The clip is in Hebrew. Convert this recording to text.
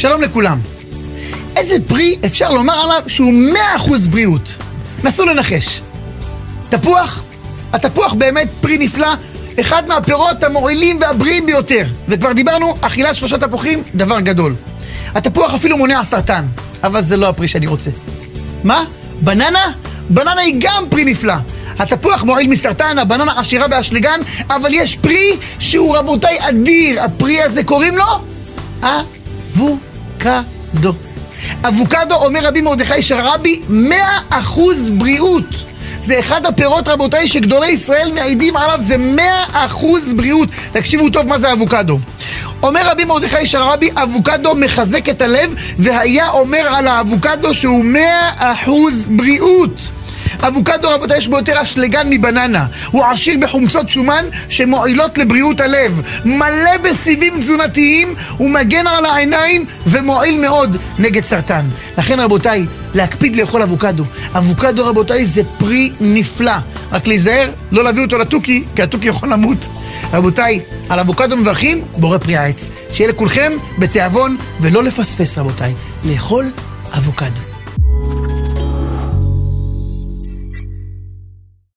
שלום לכולם. איזה פרי אפשר לומר עליו שהוא 100% בריאות? נסו לנחש. תפוח? התפוח באמת פרי נפלא, אחד מהפירות המועילים והבריאים ביותר. וכבר דיברנו, אכילת 3 תפוחים, דבר גדול. התפוח אפילו מונע סרטן, אבל זה לא הפרי שאני רוצה. מה? בננה? בננה היא גם פרי נפלא. התפוח מועיל מסרטן, הבננה עשירה באשלגן, אבל יש פרי שהוא רבותיי אדיר. הפרי הזה קוראים לו אבוקדו. אבוקדו, אומר רבי מרדכי שרעבי, 100% בריאות. זה אחד הפירות רבותיי שגדולי ישראל מעידים עליו, זה 100% בריאות. תקשיבו טוב מה זה אבוקדו. אומר רבי מרדכי שרעבי, אבוקדו מחזק את הלב, והיה אומר על האבוקדו שהוא 100% בריאות. אבוקדו רבותיי יש בו יותר אשלגן מבננה, הוא עשיר בחומצות שומן שמועילות לבריאות הלב, מלא בסיבים תזונתיים, הוא מגן על העיניים ומועיל מאוד נגד סרטן. לכן רבותיי, להקפיד לאכול אבוקדו. אבוקדו רבותיי זה פרי נפלא, רק להיזהר לא להביא אותו לתוכי, כי התוכי יכול למות. רבותיי, על אבוקדו מברכים בורא פרי העץ. שיהיה לכולכם בתיאבון ולא לפספס רבותיי, לאכול אבוקדו.